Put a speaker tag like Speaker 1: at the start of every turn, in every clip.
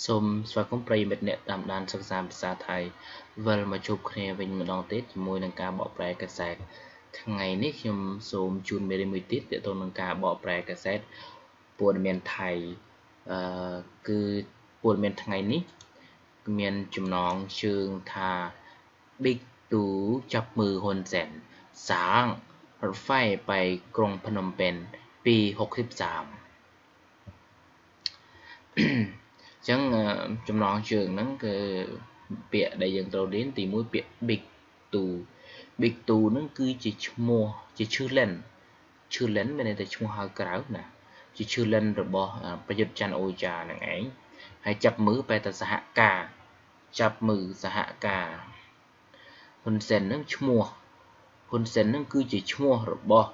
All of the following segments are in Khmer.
Speaker 1: សូមស្វាគមន៍ប្រិយមិត្តអ្នកតាមដានសិក្សាភាសាថៃវិលមកជួបគ្នាវិញម្ដងទៀតជាមួយនឹងការបកប្រែកាសែតថ្ងៃនេះខ្ញុំសូមជូនមេរៀនមួយទៀតទាក់ទងនឹងការបកប្រែកាសែតព័ត៌មានថៃគឺព័ត៌មានថ្ងៃនេះមានចំណងជើងថា Big Two ចាប់มือហ៊ុនសែនសាងរថไฟไปក្រុងភ្នំពេញปี63ចឹងចំណងជើងហ្នឹងគឺពាក្យដែលយើងត្រូវរៀនទី1ពាក្យ Big Two Big Two ហ្នឹងគឺជាឈ្មោះជាឈ្មោះlenមានន័យថាឈ្មោះហៅក្រៅណាជាឈ្មោះlenរបស់ប្រយុទ្ធច័ន្ទអូចាហ្នឹងឯងហើយចាប់มือបែរទៅសហការចាប់มือសហការហ៊ុនសែនហ្នឹងឈ្មោះហ៊ុនសែនហ្នឹងគឺជាឈ្មោះរបស់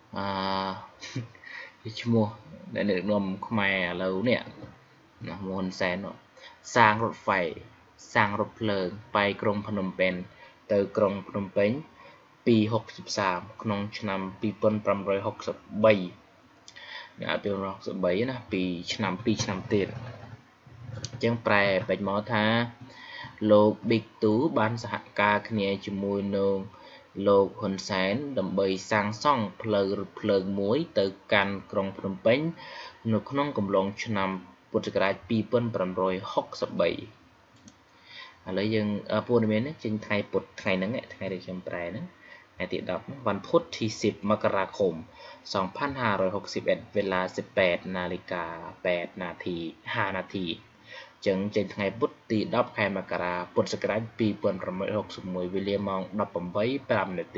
Speaker 1: ជាឈ្មោះដែលនៅក្នុងខ្មែរឥឡូវនេះណាហ៊ុនសែនសាងរថไฟសាងរថភ្លើងไปក្រុងភ្នំពេញទៅក្រុងភ្នំពេញពី63ក្នុងឆ្នាំ2563ណា2563ណាពីឆ្នាំ2ឆ្នាំទៀតអញ្ចឹងប្រែពេចមកថាលោក Big Two បានសហការគ្នាជាមួយនឹងលោកហ៊ុនសែនដើម្បីសាងសង់ផ្លូវរថភ្លើងមួយទៅកាន់ក្រុងភ្នំពេញនៅក្នុងកំឡុងឆ្នាំពុទ្ធសករាជ2563ឥឡូវយើងព័ត៌មាននេះចេញថ្ងៃពុធថ្ងៃហ្នឹងថ្ងៃដែលខ្ញុំប្រែហ្នឹងថ្ងៃទី10វ៉ាន់ពុធទី10មករាគម2561វេលា 18:08 នាទី5នាទីចឹងចេញថ្ងៃពុធទី10ខែមករាពុទ្ធសករាជ2561វេលាម៉ោង 18:05 នាទី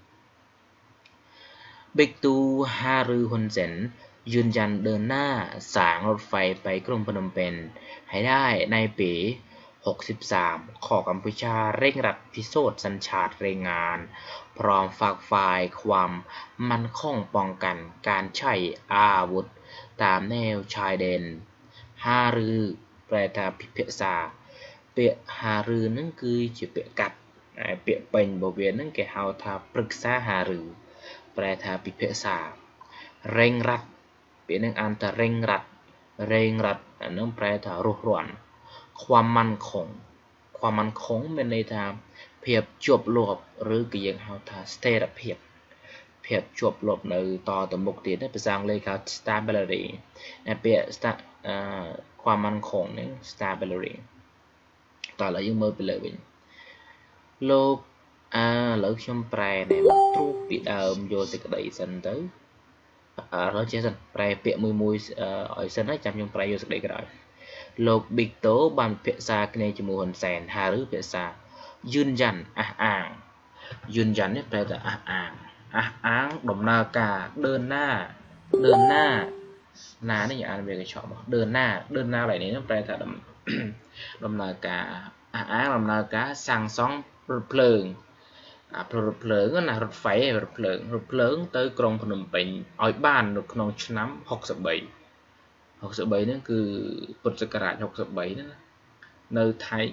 Speaker 1: Big Two ហាឬហ៊ុនសែនยืนยันเดินหน้าสร้างรถไฟไปกรุงพนมเปญให้ได้ในปี63ขอกัมพูชาเร่งรัดพิสูจน์สัญชาติแรงงานพร้อมฝากฝ่ายความมั่นคงป้องกันการใช้อาวุธตามแนวชายแดนหารือแปลថាពិភាក្សាពាក្យហាឬហ្នឹងគឺជាពាក្យកាត់ពាក្យពេញរបស់វាហ្នឹងគេហៅថាប្រឹក្សាហាឬប្រែថាពិភាក្សារែងរ៉ាត់ពាក្យហ្នឹងអានថារែងរ៉ាត់អាហ្នឹងប្រែថារស់រាន់ความมั่นคงមានន័យថាភាពជាប់លាប់ឬក៏យើងហៅថាស្ថិរភាពជាប់លាប់នៅតទៅមុខទៀតភាសាអង់គ្លេសហៅ stability ពាក្យความมั่นคงហ្នឹង stability តើឥឡូវយើងមើលពីលើវិញលោកឥឡូវខ្ញុំប្រែតែទ្រុសពីដើមយកសេចក្តីសិនទៅឥឡូវចេះសិនប្រែពាក្យមួយឲ្យសិនហើយចាំខ្ញុំប្រែយកសេចក្តីក្រោយលោក Big Two បានពិភាក្សាគ្នាជាមួយហ៊ុនសែនហាឬភាសាยืนยันអះអាងยืนยันនេះប្រែថាអះអាងដំណើរការដើរណានេះអានវាកញ្ឆក់មកដើរណាឡើយនេះប្រែថាដំណើរការអះអាងដំណើរការសាងសង់រថភ្លើងរថភ្លើងណារថไฟរថភ្លើងទៅក្រុងភ្នំពេញឲ្យបាននៅក្នុងឆ្នាំ63ហ្នឹងគឺពុទ្ធសករាជ63ហ្នឹងនៅថៃ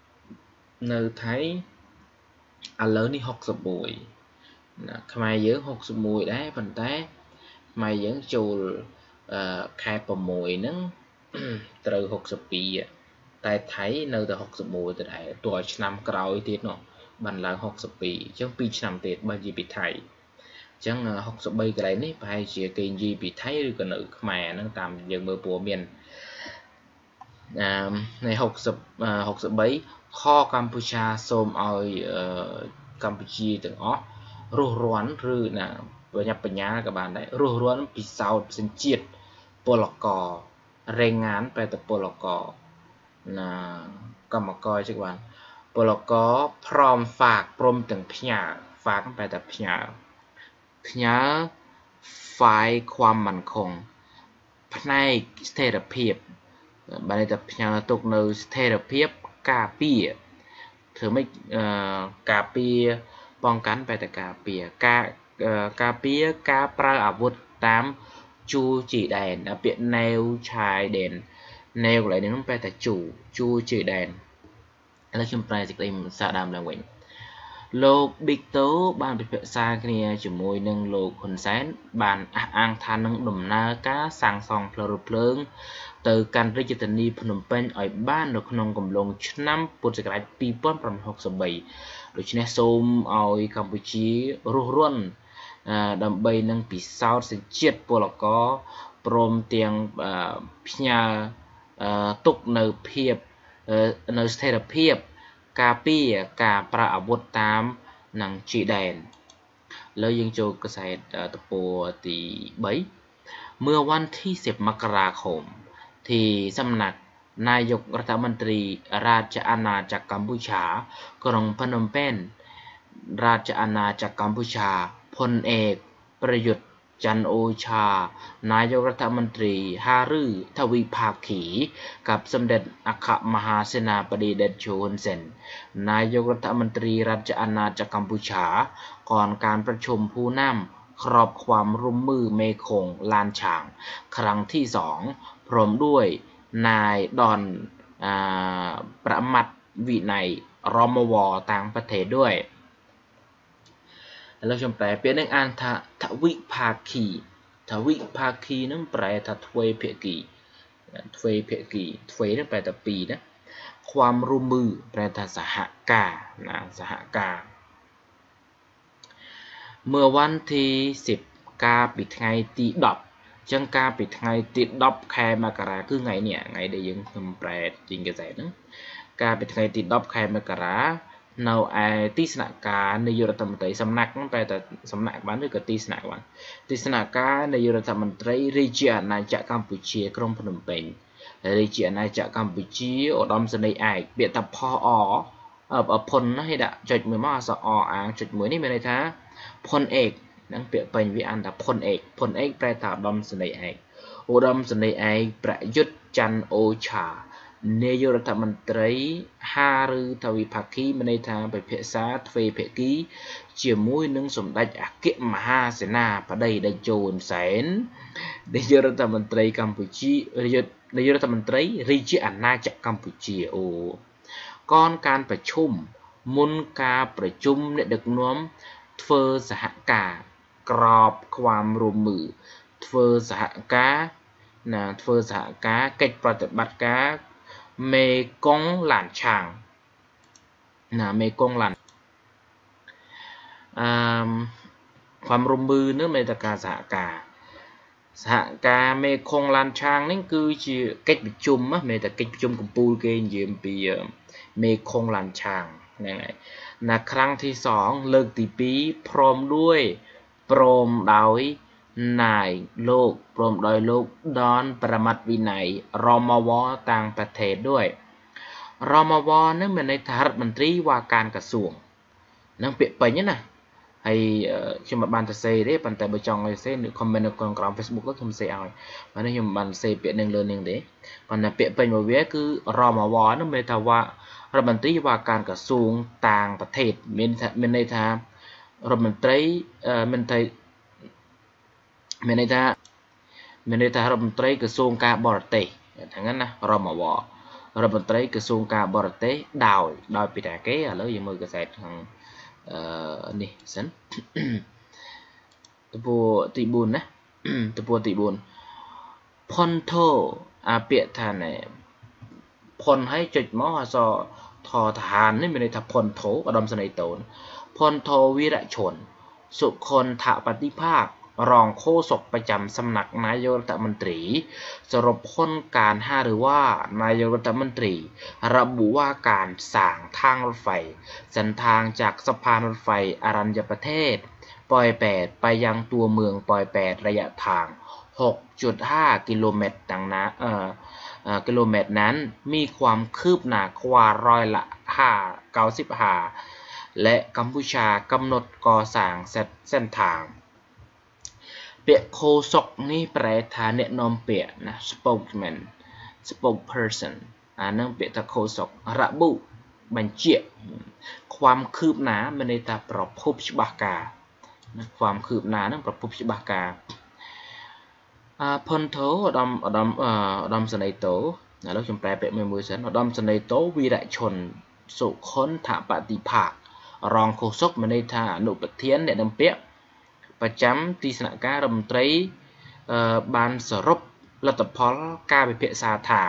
Speaker 1: ឥឡូវនេះ61ណាខ្មែរយើង61ដែរប៉ុន្តែខ្មែរយើងចូលខែ6ហ្នឹងត្រូវ62តែថៃនៅតែ61ទៅដែរទោះឲ្យឆ្នាំក្រោយទៀតនោះបានឡើង62អញ្ចឹង2ឆ្នាំទៀតបើនិយាយពីថៃអញ្ចឹង63កន្លែងនេះប្រហែលជាគេនិយាយពីថៃឬក៏នៅខ្មែរហ្នឹងតាមយើងមើលព័ត៌មានใน63ខកម្ពុជាសូមឲ្យកម្ពុជាទាំងអស់រស់រាន់ឬណាបញ្ញាក៏បានដែររស់រាន់ពិសោធន៍សញ្ជាតិពលកររែងងានបែរទៅពលករណាកម្មករចឹងបានពលករព្រមฝากព្រមទាំងផ្ញើฝากបែរថាផ្ញើฝ่ายความมั่นคงផ្នែកស្ថិរភាពបានន័យថាផ្ញើទុកនៅស្ថិរភាពការពារធ្វើម៉េចការពារป้องกันបែរតែការពារការពារការប្រើអាវុធតាមជួរជាដែនពាក្យណែវឆាយដែនណែវកន្លែងនេះបែរតែជួរជាដែនឥឡូវខ្ញុំប្រែសេចក្តីសារដើមឡើងវិញលោកប៊ីកតូបានពិភាក្សាគ្នាជាមួយនឹងលោកហ៊ុនសែនបានអះអាងថានឹងដំណើរការសាងសង់ផ្លូវរថភ្លើងទៅកាន់រាជធានីភ្នំពេញឲ្យបាននៅក្នុងកំឡុងឆ្នាំពុទ្ធសករាជ2563ដូច្នេះសូមឲ្យកម្ពុជារុះរាន់ដើម្បីនឹងពិសោធន៍សញ្ជាតិពលករព្រមទាំងផ្ញើទុកនៅភាពនៅស្ថិរភាពការពារការប្រើអាវុធតាមនឹងជីដែនលើយើងចូលកសែតតពោទី3เมื่อวันที่10มกราคมที่สำนักนายกรัฐมนตรีราชอาณาจักรกัมพูชากรุงพนมเปญราชอาณาจักรกัมพูชาพลเอกประยุทธ์จันทร์โอชานายกรัฐมนตรีหารือทวิภาคีกับสมเด็จอัครมหาเสนาบดีเดชโชฮุนเซนนายกรัฐมนตรีราชอาณาจักรกัมพูชาก่อนการประชุมผู้นำครอบความร่วมมือเมคงลานฉางครั้งที่2พร้อมด้วยนายดอนประมัติวินัยรมวต่างประเทศด้วยเราชมแปลเป็นในอ่านทวิภาคีทวิภาคีนั่นแปลททเวเพกีทเวเพกีทเวนั่นแปลแต่ปีนะความร่วมมือแปลแต่สหกานะสหกาเมื่อวันที่10กาปิดไงตีดอบจังกาปิดไงตีดอบแคมากราคือไงเนี่ยไงได้ยังคำแปลจริงกระแสนะกาปิดไงตีดอบแคมากราនៅឯទីស្នាក់ការនាយករដ្ឋមន្ត្រីសំណាក់ហ្នឹងតែសំណាក់បានឬក៏ទីស្នាក់បានទីស្នាក់ការនាយករដ្ឋមន្ត្រីរាជាអាណាចក្រកម្ពុជាក្រុងភ្នំពេញរាជាអាណាចក្រកម្ពុជាឧត្តមសេនីយ៍ឯកពាក្យថាផអផុនណាគេដាក់ចុចមួយមកអក្សរអអាងចុចមួយនេះមានន័យថាផុនឯកហ្នឹងពាក្យពេញវាអានថាផុនឯកប្រែថាឧត្តមសេនីយ៍ឯកឧត្តមសេនីយ៍ឯកប្រយុទ្ធច័ន្ទអូឆានាយករដ្ឋមន្ត្រីហាឬทวิภาคีមានន័យថាពិភាក្សាទ្វេភាគីជាមួយនឹងសម្ដេចអគ្គមហាសេនាបតីតេជោហ៊ុនសែននាយករដ្ឋមន្ត្រីកម្ពុជានាយករដ្ឋមន្ត្រីរាជាអាណាចក្រកម្ពុជាก่อนการประชุมមុនការប្រជុំអ្នកដឹកនាំធ្វើសហការក្របความร่วมมือធ្វើសហការធ្វើសហការកិច្ចប្រតិបត្តិការមេកុងឡានឆាងមេកុងឡានความร่วมมือនឹងមានតែការសហការមេកុងឡានឆាងនេះគឺជាកិច្ចប្រជុំមានតែកិច្ចប្រជុំកំពូលគេនិយាយអំពីមេកុងឡានឆាងហ្នឹងហើយណាครั้งที่2លើកទី2ព្រមដោយนายលោកព្រមដោយលោកដនប្រមាត់វិន័យរមវต่างประเทศด้วยរមវនឹងមានន័យថារដ្ឋមន្ត្រីว่าการกระทรวงនឹងពាក្យពេញណាហើយខ្ញុំមិនបានទៅសេទេប៉ុន្តែបើចង់ឲ្យសេខមមិននៅក្នុងក្រោម Facebook ទៅខ្ញុំសេឲ្យបាទនេះខ្ញុំមិនបានសេពាក្យនឹងលើនឹងទេប៉ុន្តែពាក្យពេញរបស់វាគឺរមវនឹងមានន័យថាว่าរដ្ឋមន្ត្រីว่าการกระทรวงต่างประเทศមានន័យថារដ្ឋមន្ត្រីមានន័យថារដ្ឋមន្ត្រីក្រសួងការបរទេសហ្នឹងណារមវរដ្ឋមន្ត្រីក្រសួងការបរទេសដោយពីតាគេឥឡូវយើងមើលកសែតខាងនេះសិនតពោទី4ណាតពោទី4ផុនថូពាក្យថាណែផុនឲ្យចុចមកអក្សរថทหารនេះមានន័យថាផុនថូឧត្តមសេនីយ៍តូនផុនថូវីរឈុនសុខុនថបតិภาครองโฆษกประจำสำนักนายกรัฐมนตรีสรุปผลการหารือว่านายกรัฐมนตรีระบุว่าการสร้างทางรถไฟเส้นทางจากสะพานรถไฟอรัญญประเทศปอยแปดไปยังตัวเมืองปอยแปดระยะทาง 6.5 กิโลเมตรดังนั้นกิโลเมตรนั้นมีความคืบหน้ากว่า95%และกัมพูชากำหนดก่อสร้างเส้นทางเปียโคศกนี่แปลថាអ្នកនាំពាក្យណា spokesperson នឹងពាក្យថាโคศกระบุបញ្ជាក់ความคืบหน้าមានន័យថាប្រភពច្បាស់ការความคืบหน้าនឹងប្រភពច្បាស់ការផុនថូឧត្តមសេនីយ៍តូឥឡូវខ្ញុំแปลពាក្យមួយសិនឧត្តមសេនីយ៍តូវីរឈុនសុខុនថបតិภาคរងឃោសកមានន័យថាអនុប្រធានអ្នកនាំពាក្យប្រចាំទីស្នាក់ការរដ្ឋមន្ត្រីបានសរុបលទ្ធផលការពិភាក្សាថា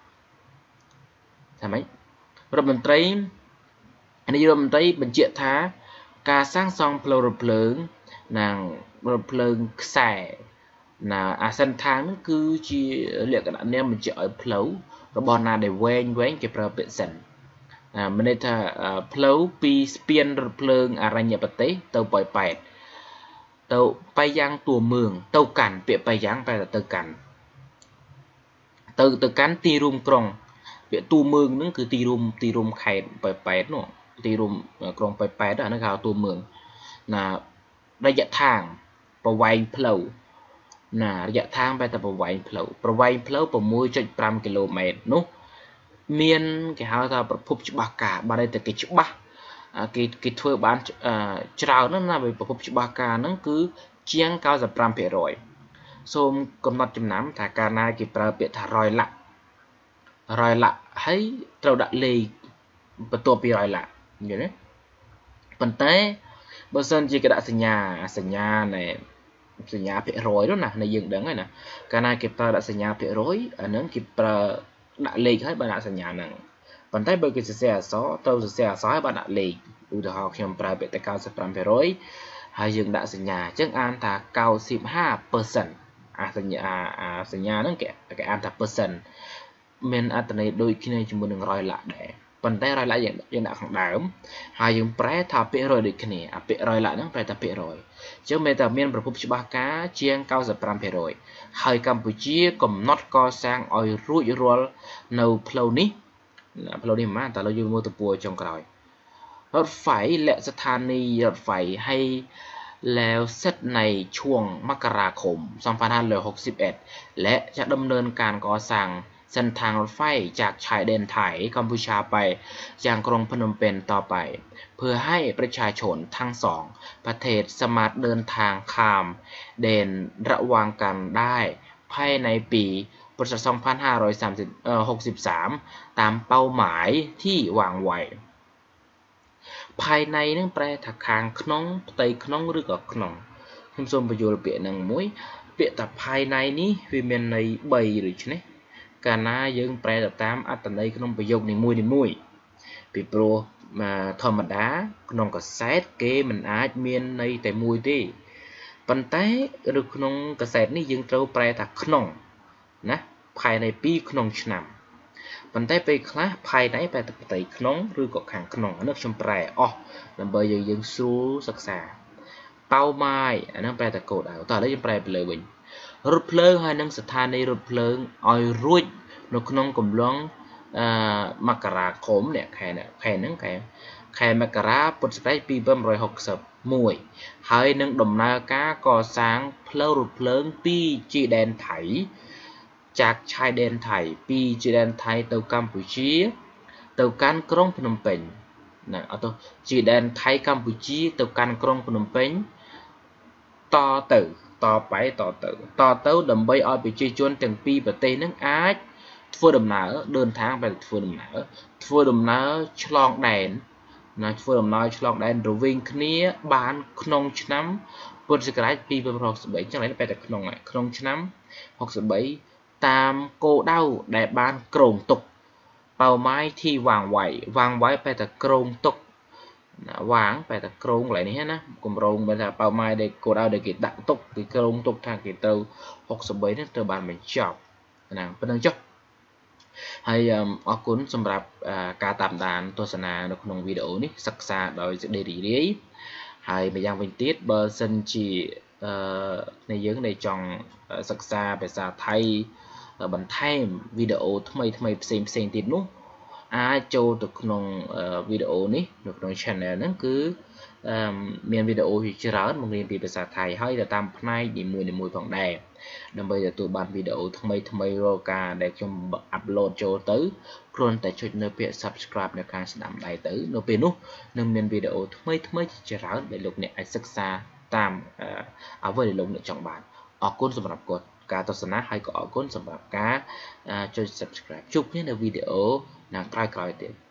Speaker 1: ម៉េចរដ្ឋមន្ត្រីនាយករដ្ឋមន្ត្រីបញ្ជាក់ថាការសាងសង់ផ្លូវរថភ្លើងនិងរថភ្លើងខ្សែណាអាសិនដ្ឋាននឹងគឺជាលក្ខណៈនាមបញ្ជាក់ឲ្យផ្លូវរបស់ណាដែលវែងគេប្រើពាក្យសិនមានន័យថាផ្លូវពីស្ពានរថភ្លើងអរញ្ញប្រទេសទៅប៉ោយប៉ែតទៅប៉ៃយ៉ាងទួលមឿងទៅកាន់ពាក្យប៉ៃយ៉ាងប្រែទៅកាន់ទៅកាន់ទីរួមក្រុងពាក្យទួលមឿងហ្នឹងគឺទីរួមខេត្តប៉ោយប៉ែតនោះទីរួមក្រុងប៉ោយប៉ែតហ្នឹងគេហៅទួលមឿងណារយៈทางប្រវែងផ្លូវណារយៈทางបែរតែប្រវែងផ្លូវ 6.5 គីឡូម៉ែត្រនោះមានគេហៅថាប្រភពច្បាស់ការបើតែគេច្បាស់គេធ្វើបានច្រើនណាស់ណាប្រភពច្បាស់ការហ្នឹងគឺជាង 95% សូមកំណត់ចំណាំថាកាលណាគេប្រើពាក្យថា100 លាក់ហើយត្រូវដាក់លេខបន្ទាប់ពី100 លាក់យល់ទេប៉ុន្តែបើសិនជាគេដាក់សញ្ញានៃសញ្ញាភាគរយនោះណានៅយើងដឹងហើយណាកាលណាគេប្រើដាក់សញ្ញាភាគរយអាហ្នឹងគេប្រើដាក់លេខហើយបើដាក់សញ្ញាហ្នឹងប៉ុន្តែបើគេសរសេរអក្សរត្រូវសរសេរអក្សរហើយបើដាក់លេខឧទាហរណ៍ខ្ញុំប្រើពាក្យតែ 95% ហើយយើងដាក់សញ្ញាអញ្ចឹងអានថា 95% សញ្ញាហ្នឹងគេអានថា percent មានអត្ថន័យដូចគ្នាជាមួយនឹង100 លាក់ដែរប៉ុន្តែ100 លាក់យើងដាក់ខាងដើមហើយយើងប្រែថាភាគរយដូចគ្នាអាពាក្យ100 លាក់ហ្នឹងប្រែថាភាគរយអញ្ចឹងមានតែមានប្រភពច្បាស់ការជាង 95% ហើយកម្ពុជាកំណត់កសាងឲ្យរួចរាល់នៅផ្លូវនេះមិនមែនតែលើយើងមើលទៅពួរចុងក្រោយរថไฟและสถานีรถไฟให้แล้วเสร็จในช่วงมกราคม 2561 และจะดำเนินการก่อสร้างเส้นทางรถไฟจากชายแดนไทยกัมพูชาไปยังกรุงพนมเปญต่อไปเพื่อให้ประชาชนทั้งสองประเทศสามารถเดินทางข้ามแดนระหว่างกันได้ภายในปีพุทธศักราช 2563 ตามเป้าหมายที่วางไว้ภายในនឹងប្រែថាខាងក្នុងផ្ទៃក្នុងឬក៏ក្នុងខ្ញុំសូមបញ្យល់ពាក្យនឹងមួយពាក្យថាภายในនេះវាមានន័យ3ដូច្នេះកាលណាយើងប្រែទៅតាមអត្ថន័យក្នុងប្រយោគនីមួយពីព្រោះធម្មតាក្នុងកសែតគេមិនអាចមានន័យតែមួយទេប៉ុន្តែឬក្នុងកសែតនេះយើងត្រូវប្រែថាក្នុងណាภายในปีក្នុងឆ្នាំប៉ុន្តែពេលខ្លះภายในប្រែតែផ្ទៃក្នុងឬក៏ខាងក្នុងអានេះខ្ញុំប្រែអស់ដើម្បីយើងស្រួលសិក្សាប៉ៅម៉ាយអានេះប្រែតែកូដតោះឥឡូវយើងប្រែទៅលើវិញរថភ្លើងហើយនឹងស្ថានីយ៍រថភ្លើងឲ្យរួចនៅក្នុងកំឡុងមករាคมเนี่ยខែហ្នឹងខែមករាពុទ្ធសករាជ 2561 ហើយនឹងដំណើរការកសាងផ្លូវរថភ្លើងពីជីដែនថៃจากชายแดนไทยពីជីដែនថៃទៅកម្ពុជាទៅកាន់ក្រុងភ្នំពេញណាអត់ទៅជីដែនថៃកម្ពុជាទៅកាន់ក្រុងភ្នំពេញតទៅដើម្បីឲ្យប្រជាជនទាំងពីរប្រទេសនឹងអាចធ្វើដំណើរ đơn tháng បែរធ្វើដំណើរឆ្លងដែនណាធ្វើដំណើរឆ្លងដែនរវាងគ្នាបានក្នុងឆ្នាំពុទ្ធសករាជ 2563 ចឹងហើយបែរតែក្នុងឆ្នាំ63តាមគោលដៅដែលបានគ្រោងទុកเป้าหมายที่วางไว้បែរតែគ្រោងទុកวางបែរតែគ្រោងកន្លែងនេះណាគម្រោងបែរថាเป้าหมายដែលគោលដៅដែលគេដាក់ទុកគេគ្រោងទុកថាគេត្រូវ63នេះត្រូវបានបញ្ចប់ណាប៉ុណ្្នឹងចុះហើយអរគុណសម្រាប់ការតាមដានទស្សនានៅក្នុងវីដេអូនេះសិក្សាដោយសេចក្តីរីករាយហើយម្យ៉ាងវិញទៀតបើសិនជានៃយើងដែលចង់សិក្សាភាសាថៃបន្ថែមវីដេអូថ្មីផ្សេងទៀតនោះអាចចូលទៅក្នុងវីដេអូនេះនៅក្នុង channel ហ្នឹងគឺមានវីដេអូជាច្រើនបង្រៀនពីភាសាថៃហើយទៅតាមផ្នែកនីមួយផងដែរដើម្បីទទួលបានវីដេអូថ្មីរាល់ការដែលខ្ញុំអាប់ឡូតចូលទៅគ្រាន់តែចុចនៅពាក្យ subscribe នៅខាងស្ដាំដៃទៅនៅពេលនោះនឹងមានវីដេអូថ្មីជាច្រើនដែលលោកអ្នកអាចសិក្សាតាមអ្វីដែលលោកអ្នកចង់បានអរគុណសម្រាប់ការទស្សនាហើយក៏អរគុណសម្រាប់ការចុច subscribe ជួបគ្នានៅវីដេអូក្រោយៗទៀត